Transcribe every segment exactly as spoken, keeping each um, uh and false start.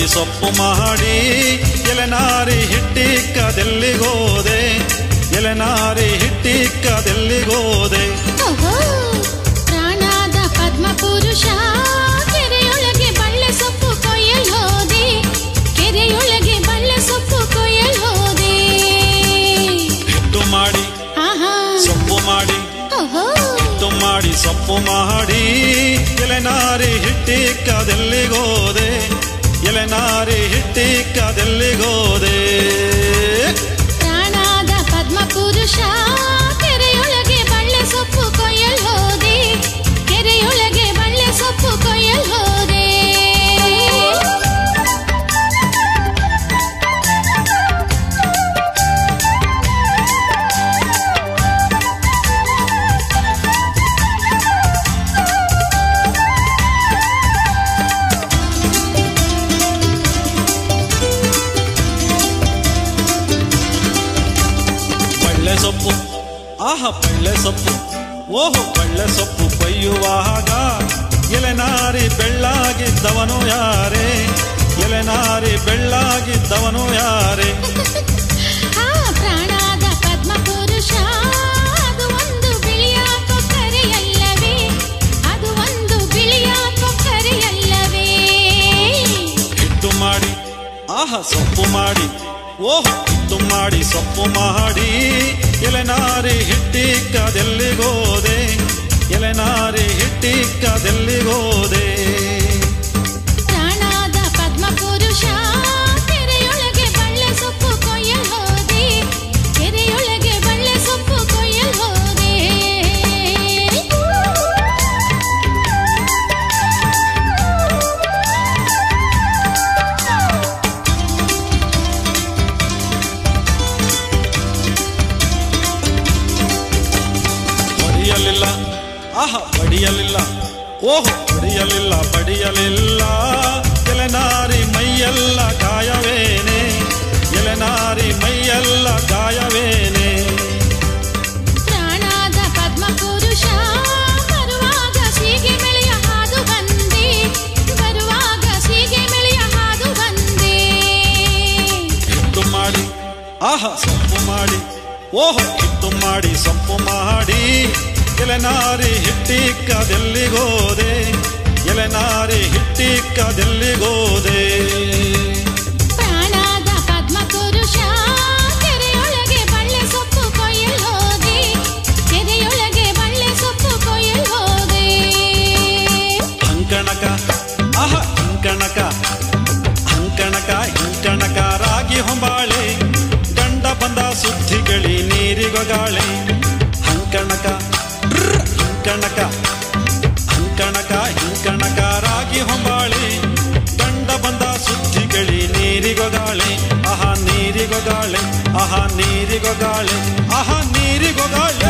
ಮಾಡಿ ಸೊಪ್ಪು ಮಾಡಿ ಎಲೆನಾರಿ ಹಿಟ್ಟಿಕ್ಕದೆಲ್ಲಿಗೋದೆ ಎಲೆನಾರಿ ಹಿಟ್ಟಿಕ್ಕದೆಲ್ಲಿಗೋದೆ ಪ್ರಾಣಾದ ಪದ್ಮ ಪುರುಷ ಕೆರೆಯೊಳಗೆ ಬಳ್ಳೆ ಸೊಪ್ಪು ಕೊಯ್ಯಲೋದೆ ಕೆರೆಯೊಳಗೆ ಬಳ್ಳೆ ಸೊಪ್ಪು ಕೊಯ್ಯಲೋದೆ ಹಿಟ್ಟು ಮಾಡಿ ಸೊಪ್ಪು ಮಾಡಿ ಹಿಟ್ಟು ಮಾಡಿ ಸೊಪ್ಪು ಮಾಡಿ ಎಲೆನಾರಿ ಹಿಟ್ಟಿಕ್ಕದೆಲ್ಲಿಗೋದೆ ಎಲೆನಾರಿ ಹಿಟ್ಟಿಕ್ಕದೆಲ್ಲಿಗೋದೆ ಪ್ರಾಣಾದ ಪದ್ಮ ಪುರುಷ ಕೆರೆಯೊಳಗೆ ಬಳ್ಳೆ ಸೊಪ್ಪು ಕೊಯ್ಯಲೋದೆ ಕೆರೆಯೊಳಗೆ ಬಳ್ಳೆ ಸೊಪ್ಪು ಕೊಯ್ಯಲೋದೆ ಸೊಪ್ಪು ಆಹ ಬಳ್ಳೆ ಸೊಪ್ಪು ಓಹೋ ಬಳ್ಳೆ ಸೊಪ್ಪು ಕೊಯ್ಯುವಾಗ ಎಲೆನಾರಿ ಬೆಳ್ಳಾಗಿದ್ದವನು ಯಾರೇ ಎಲೆನಾರಿ ಬೆಳ್ಳಾಗಿದ್ದವನು ಯಾರೇ ಪ್ರಾಣಾದ ಪದ್ಮ ಪುರುಷ ಅದು ಒಂದು ಬಿಳಿಯ ಕೊಕ್ಕರೆಯಲ್ಲವೇ ಅದು ಒಂದು ಬಿಳಿಯ ಕೊಕ್ಕರೆಯಲ್ಲವೇ ಹಿಟ್ಟು ಮಾಡಿ ಆಹ ಸೊಪ್ಪು ಮಾಡಿ ಓಹೋ ಹಿಟ್ಟು ಮಾಡಿ ಸೊಪ್ಪು ಮಾಡಿ ಎಲೆನಾರಿ ಹಿಟ್ಟಿಕ್ಕದೆಲ್ಲಿಗೋದೆ ಎಲೆನಾರಿ ಹಿಟ್ಟಿಕ್ಕದೆಲ್ಲಿಗೋದೆ ಪ್ರಾಣಾದ ಪದ್ಮ ಪುರುಷ ಕೆರೆಯೊಳಗೆ ಬಳ್ಳೆ ಸೊಪ್ಪು ಕೊಯ್ಯಲೋದೆ ಕೆರೆಯೊಳಗೆ ಬಳ್ಳೆ ಸೊಪ್ಪು ಕೊಯ್ಯಲೋದೆ ಬಡಿಯಲಿಲ್ಲ ಆಹ ಬಡಿಯಲಿಲ್ಲ ಓಹೋ ಬಡಿಯಲಿಲ್ಲ ಬಡಿಯಲಿಲ್ಲ ಎಲೆನಾರಿ ಮೈಯೆಲ್ಲ ಗಾಯವೇನೆ ಎಲೆನಾರಿ ಮೈಯೆಲ್ಲ ಗಾಯವೇನೆ ಪ್ರಾಣಾದ ಪದ್ಮ ಪುರುಷ ಬರುವಾಗ ಸೀಗೆ ಮೆಳೆಯ ಹಾದು ಬಂದೆ ಬರುವಾಗ ಸೀಗೆ ಮೆಳೆಯ ಹಾದು ಬಂದೆ ಹಿಟ್ಟು ಮಾಡಿ ಆಹ ಸೊಪ್ಪು ಮಾಡಿ ಓಹೋ ಹಿಟ್ಟು ಮಾಡಿ ಸೊಪ್ಪು ಮಾಡಿ ಎಲೆನಾರಿ ಹಿಟ್ಟಿಕ್ಕದೆಲ್ಲಿಗೋದೆ ಎಲೆನಾರಿ ಹಿಟ್ಟಿಕ್ಕದೆಲ್ಲಿಗೋದೆ ಪ್ರಾಣಾದ ಪದ್ಮ ಪುರುಷ ಕೆರೆಯೊಳಗೆ ಬಳ್ಳೆ ಸೊಪ್ಪು ಕೊಯ್ಯಲೋದೆ ಕೆರೆಯೊಳಗೆ ಬಳ್ಳೆ ಸೊಪ್ಪು ಕೊಯ್ಯಲೋದೆ ಅಂಕಣಕ ಆಹ ಅಂಕಣಕ ಅಂಕಣಕ ಇಂಕಣಕ ರಾಗಿ ಹೊಂಬಾಳೆ ಗಂಡ ಬಂದ ಸುದ್ದಿಗಳಿ ನೀರಿಗೊಗಾಳೆ ಅಂಕಣಕ ಅಂಕಣಕ ಅಂಕಣಕ ಇಂಕಣಕ ರಾಗಿ ಹೊಂಬಾಳೆ ಗಂಡ ಬಂದ ಸುದ್ದಿಗಳಿ ನೀರಿಗೊಗಾಳೆ ಆಹಾ ನೀರಿಗೊಗಾಳೆ ಆಹಾ ನೀರಿಗೊಗಾಳೆ ಆಹಾ ನೀರಿಗೊಗಾಳೆ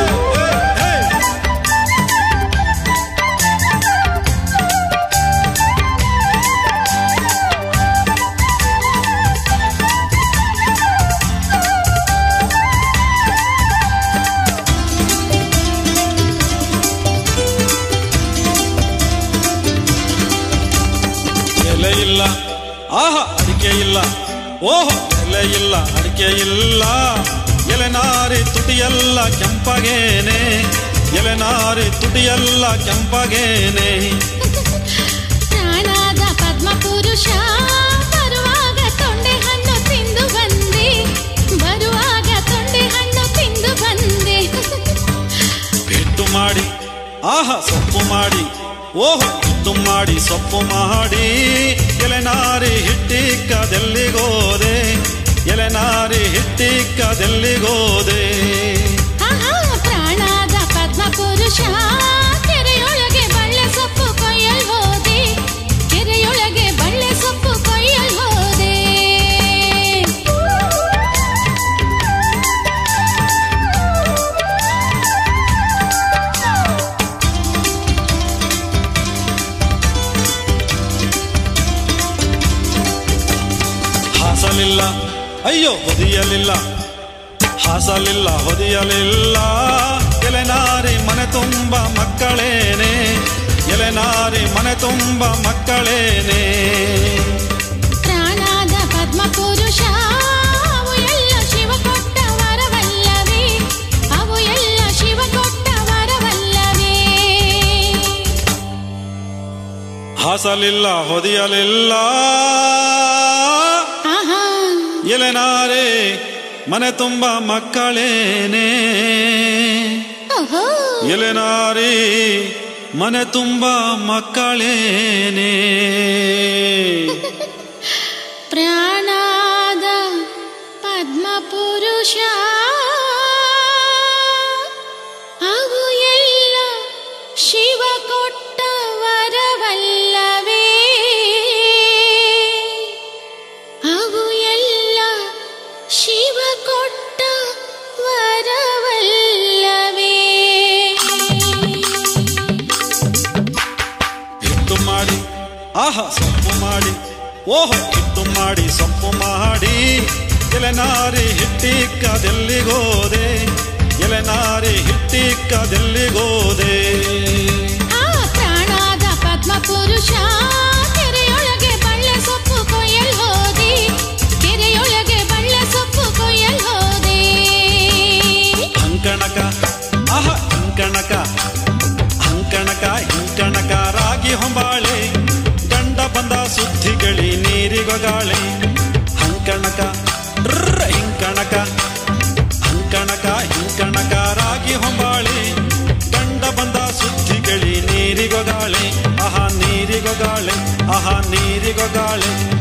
ಎಲೆ ಇಲ್ಲ ಆಹ ಅಡಿಕೆ ಇಲ್ಲ ಓಹೋ ಎಲೆ ಇಲ್ಲ ಅಡಿಕೆ ಇಲ್ಲ ಎಲೆನಾರಿ ತುಟಿಯೆಲ್ಲ ಕೆಂಪಗೇನೆ ಎಲೆನಾರಿ ತುಟಿಯೆಲ್ಲ ಕೆಂಪಗೇನೆ ಪ್ರಾಣಾದ ಪದ್ಮ ಪುರುಷ ಬರುವಾಗ ತೊಂಡೆ ಹಣ್ಣು ತಿಂದು ಬಂದೆ ಬರುವಾಗ ತೊಂಡೆ ಹಣ್ಣು ತಿಂದು ಬಂದೆ ಹಿಟ್ಟು ಮಾಡಿ ಆಹ ಸೊಪ್ಪು ಮಾಡಿ ಓಹೋ ಹಿಟ್ಟು ಮಾಡಿ ಸೊಪ್ಪು ಮಾಡಿ ಎಲೆನಾರಿ ಹಿಟ್ಟಿಕ್ಕದೆಲ್ಲಿಗೋದೆ ಎಲೆನಾರಿ ಹಿಟ್ಟಿಕ್ಕದೆಲ್ಲಿಗೋದೆ ಪ್ರಾಣಾದ ಪದ್ಮ ಪುರುಷ ಕೆರೆಯೊಳಗೆ ಬಳ್ಳೆ ಸೊಪ್ಪು ಕೊಯ್ಯಲೋದೆ ಕೆರೆಯೊಳಗೆ ಬಳ್ಳೆ ಸೊಪ್ಪು ಕೊಯ್ಯಲೋದೆ ಹಾಸಲಿಲ್ಲ ಅಯ್ಯೋ ಹೊದಿಯಲಿಲ್ಲ ಹಾಸಲಿಲ್ಲ ಹೊದಿಯಲಿಲ್ಲ ಎಲೆನಾರಿ ಮನೆ ತುಂಬ ಮಕ್ಕಳೇನೆ ಎಲೆನಾರಿ ಮನೆ ತುಂಬ ಮಕ್ಕಳೇನೆ ಪ್ರಾಣ ಹಾಸಲಿಲ್ಲ ಹೊದಿಯಲಿಲ್ಲ ಎಲೆನಾರೆ ಮನೆ ತುಂಬ ಮಕ್ಕಳೇನೆ ಎಲೆನಾರಿ ಮನೆ ತುಂಬ ಮಕ್ಕಳೇನೆ ಪ್ರಾಣಾದ ಪದ್ಮ ಪುರುಷ ಅವು ಎಲ್ಲ ಶಿವ ಕೊಟ್ಟ ವರವಲ್ಲವೇ ಅವು ಎಲ್ಲ ಶಿವ ಕೊಟ್ಟ ವರವಲ್ಲವೇ ಹಿಟ್ಟು ಮಾಡಿ ಆಹಾ ಸೊಪ್ಪು ಮಾಡಿ ಓಹೋ ಹಿಟ್ಟು ಮಾಡಿ ಸೊಪ್ಪು ಮಾಡಿ ಎಲೆನಾರಿ ಹಿಟ್ಟಿಕ್ಕದೆಲ್ಲಿಗೋದೆ ಎಲೆನಾರಿ ಹಿಟ್ಟಿಕ್ಕದೆಲ್ಲಿಗೋದೆ ಆ ಪ್ರಾಣಾದ ಪದ್ಮ ಪುರುಷ ಕೆರೆಯೊಳಗೆ ಬಳ್ಳೆ ಸೊಪ್ಪು ಕೊಯ್ಯಲ್ ಹೋದಿ ಕೆರೆಯೊಳಗೆ ಬಳ್ಳೆ ಸೊಪ್ಪು ಕೊಯ್ಯಲ್ ಹೋದೆ ಅಂಕಣಕ ಆಹ ಅಂಕಣಕ ಅಂಕಣಕ ಹಿಂಕಣಕ ರಾಗಿ ಹೊಂಬಾಳೆ ಗಂಡ ಬಂದ ಸುದ್ದಿಗಳಿ ನೀರಿಗೊಗಾಳೆ ಅಂಕಣಕ ಹಿಂಕಣಕ ಅಂಕಣಕ ಹಿಂಕಣಕ ರಾಗಿ ಹೊಂಬಾಳೆ ಗಂಡ ಬಂದ ಸುದ್ದಿಗಳಿ ನೀರಿಗೊಗಾಳೆ ಆಹಾ ನೀರಿಗೊಗಾಳೆ ಆಹಾ ನೀರಿಗೊಗಾಳೆ